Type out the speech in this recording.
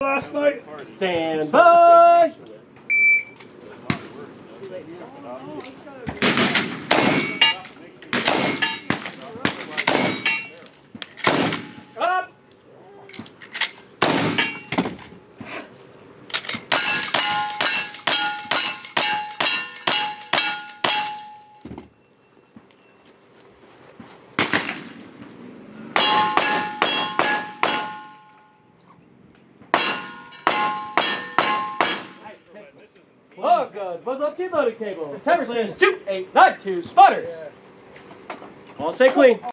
last night. Stand by. Up. Oh, guns. Buzz up to loading table. Timer says 2892. Spotters. All stay clean.